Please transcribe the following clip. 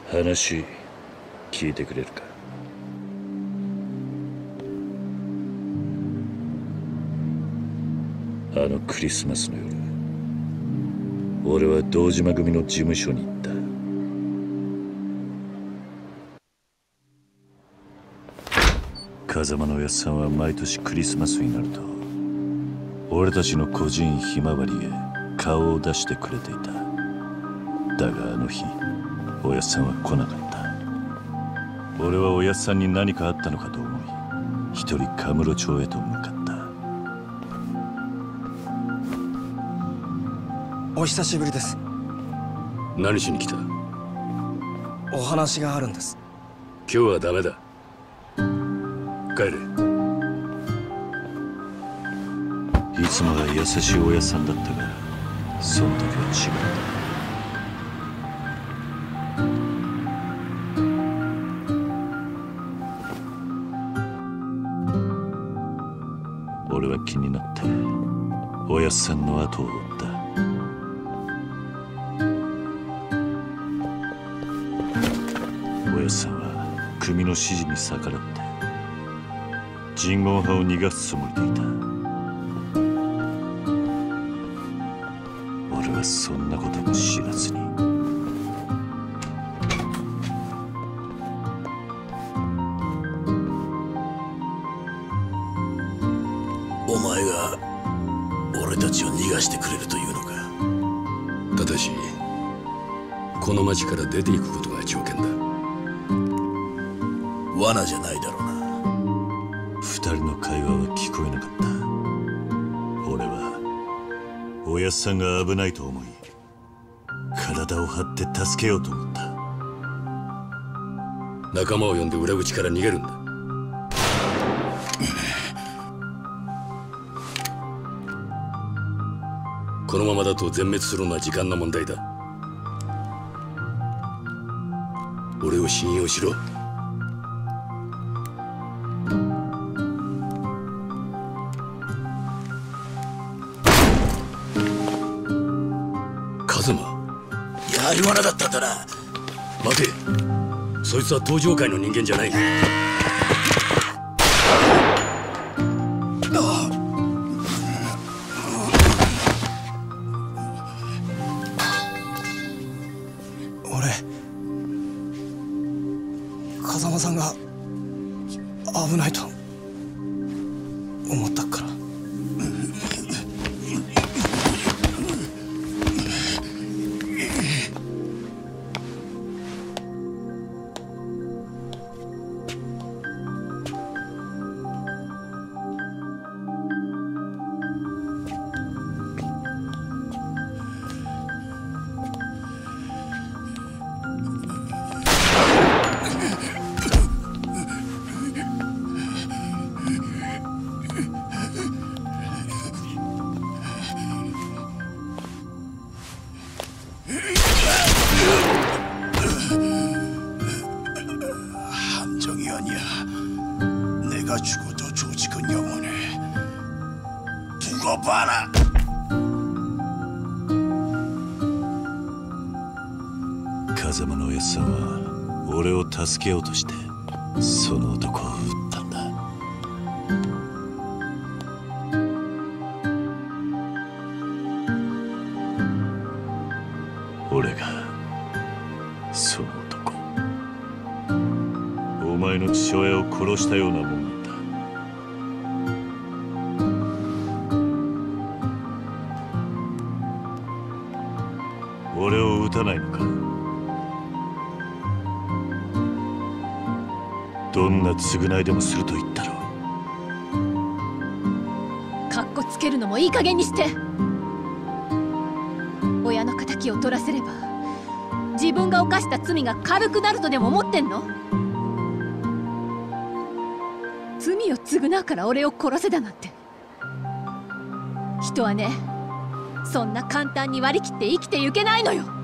話聞いてくれるか。あのクリスマスの夜、俺は堂島組の事務所に行った。風間のおやっさんは毎年クリスマスになると俺たちの個人ひまわりへ顔を出してくれていた。だがあの日おやっさんは来なかった。俺はおやっさんに何かあったのかと思い、一人カムロ町へと向かった。 お久しぶりです。 何しに来た？ お話があるんです。 今日はダメだ。帰れ。 いつもは優しいおやっさんだったが、その時は違った。俺は気になっておやっさんの後を追った。おやっさんは組の指示に逆らって人言派を逃がすつもりでいた。俺はそんなことも知らずに。 お前が俺たちを逃がしてくれるというのか。 ただしこの町から出ていくことが条件だ。 罠じゃないだろうな。 二人の会話は聞こえなかった。俺はおやっさんが危ないと思い体を張って助けようと思った。 仲間を呼んで裏口から逃げるんだ。このままだと全滅するのは時間の問題だ。俺を信用しろ。カズマ、 やはり罠だったんだな。 待て、そいつは登場界の人間じゃない。 風間さんが危ないと思ったから。 함정이 아니야. 내가 죽어도 조직은 영원해. 두고 봐라. 風間のおやっさんは俺を助けようとしてその男を撃ったんだ。俺がその男、お前の父親を殺したようなもんだ。俺を撃たないのか。どんな償いでもすると言ったろう。かっこつけるのもいい加減にして。親の敵を取らせれば自分が犯した罪が軽くなるとでも思ってんの？罪を償うから俺を殺せだなんて。人はね、そんな簡単に割り切って生きてゆけないのよ。